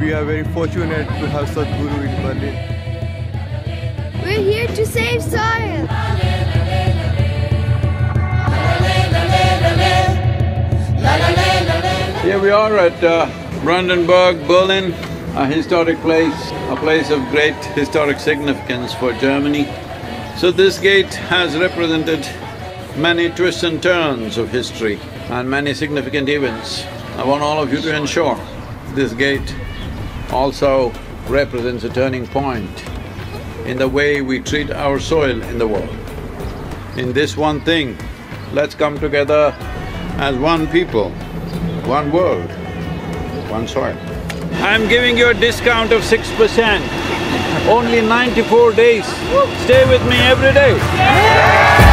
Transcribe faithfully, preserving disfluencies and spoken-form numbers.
We are very fortunate to have Sadhguru in Berlin. We're here to save soil. Here we are at uh, Brandenburg, Berlin, a historic place, a place of great historic significance for Germany. So this gate has represented many twists and turns of history and many significant events. I want all of you to ensure this gate also represents a turning point in the way we treat our soil in the world. In this one thing, let's come together as one people, one world, one soil. I'm giving you a discount of six percent, only ninety-four days. Stay with me every day.